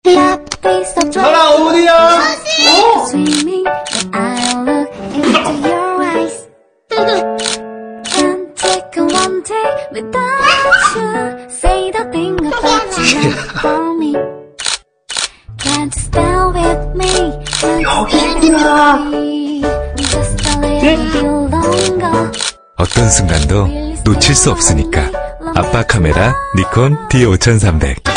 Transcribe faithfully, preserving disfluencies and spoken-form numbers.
나랑 어디야? Swimming, I look into your eyes. Can't take a one day without you. Say the thing about you not for me. Can't you stay with me? 여기구나. Just a little longer. 어떤 순간도 놓칠 수 없으니까. 아빠 카메라 니콘 디 오천삼백.